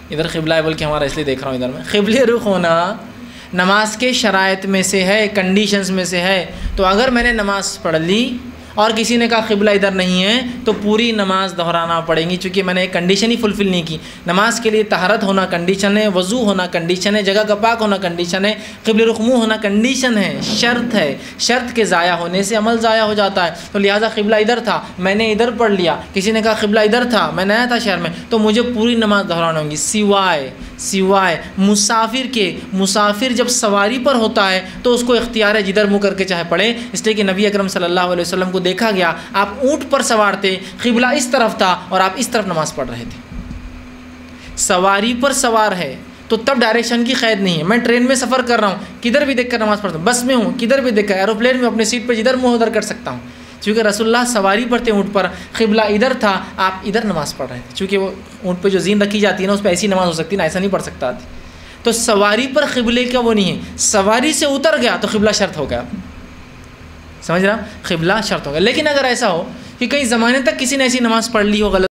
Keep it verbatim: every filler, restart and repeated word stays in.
ادھر قبلہ ہے بلکہ ہمارا اس لیے دیکھ رہا ہوں ادھر میں. قبلے رخ ہونا نماز کے شرائط میں سے ہے, کنڈیشنز میں سے ہے. تو اگر میں نے نماز پڑھ لی اور کسی نے کہا قبلہ ادھر نہیں ہے تو پوری نماز دہرانا پڑے گی, چونکہ میں نے ایک کنڈیشن ہی فلفل نہیں کی. نماز کے لیے طہارت ہونا کنڈیشن ہے, وضو ہونا کنڈیشن ہے, جگہ کا پاک ہونا کنڈیشن ہے, قبلہ رخ منہ ہونا کنڈیشن ہے, شرط ہے. شرط کے ضائع ہونے سے عمل ضائع ہو جاتا ہے. تو لہٰذا قبلہ ادھر تھا, میں نے ادھر پڑھ لیا, کسی نے کہا قبلہ ادھر تھا, میں نیا تھا شہر میں, تو مجھے پوری نماز دہرانا ہوگی سوائے سوائے مسافر کے. مسافر جب سواری پر ہوتا ہے تو اس کو اختیار ہے جدھر منہ کر کے چاہے پڑھے, اس لیے کہ نبی اکرم صلی اللہ علیہ وسلم کو دیکھا گیا آپ اونٹ پر سوار تھے, قبلہ اس طرف تھا اور آپ اس طرف نماز پڑھ رہے تھے. سواری پر سوار ہے تو تب ڈائریکشن کی قید نہیں ہے. میں ٹرین میں سفر کر رہا ہوں, کدھر بھی دیکھ کر نماز پڑھتا ہوں. بس میں ہوں, کدھر بھی دیکھ کر, ایروپلین میں اپنے سیٹ پہ جدھر منہ ادھر کر سکتا ہوں. چونکہ رسول اللہ سواری پر تھے اونٹ پر, قبلہ ادھر تھا, آپ ادھر نماز پڑھ رہے تھے. چونکہ وہ اونٹ پہ جو زین رکھی جاتی ہے نا اس پہ ایسی نماز ہو سکتی ہے نا, ایسا نہیں پڑھ سکتا. تو سواری پر قبلے کا وہ نہیں ہے. سواری سے اتر گیا تو قبلہ شرط ہو گیا, سمجھ رہا, قبلہ شرط ہو گیا. لیکن اگر ایسا ہو کہ کئی زمانے تک کسی نے ایسی نماز پڑھ لی ہو غلط